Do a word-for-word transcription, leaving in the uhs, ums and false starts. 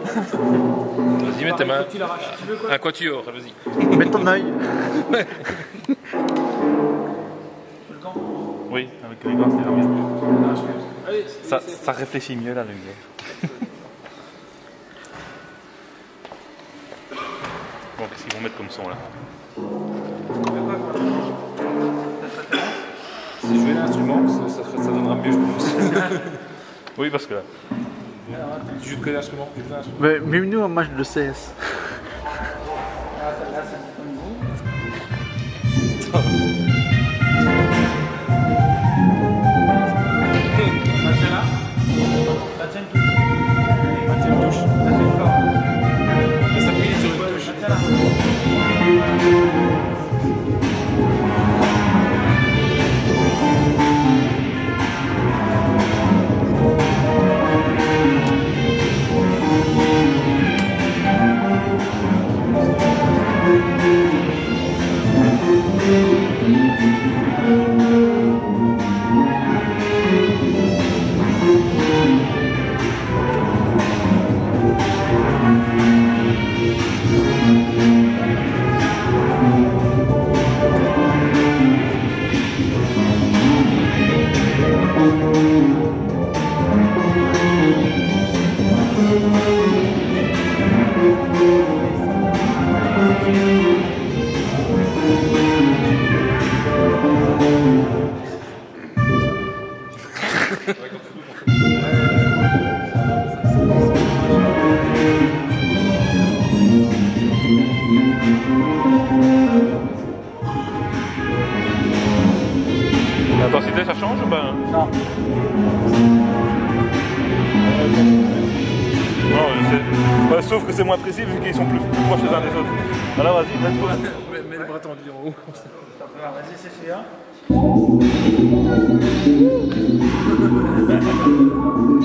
Vas-y, mets tes mains. Un quatuor, vas-y. Mets ton œil. Oui, avec les gants, c'est mieux. Ça, ça réfléchit mieux la lumière. Bon, qu'est-ce qu'ils vont mettre comme son là? Si je jouais l'instrument, ça, ça, ça donnera mieux, je pense. Oui, parce que là. Tu joues de quel instrument? Mais mets-nous un match de C S. L'intensité ça change ou pas? Non. Non, je sais. Ouais, sauf que c'est moins précis vu qu'ils sont plus, plus proches les uns des autres. Alors vas-y, mets-toi. Mets le bras tendu en haut. Vas-y, c'est celui-là.